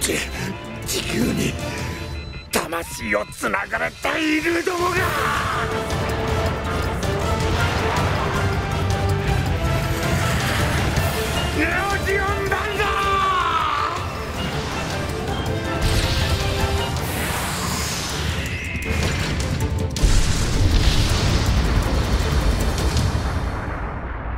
地球に魂をつながれたイルどもが。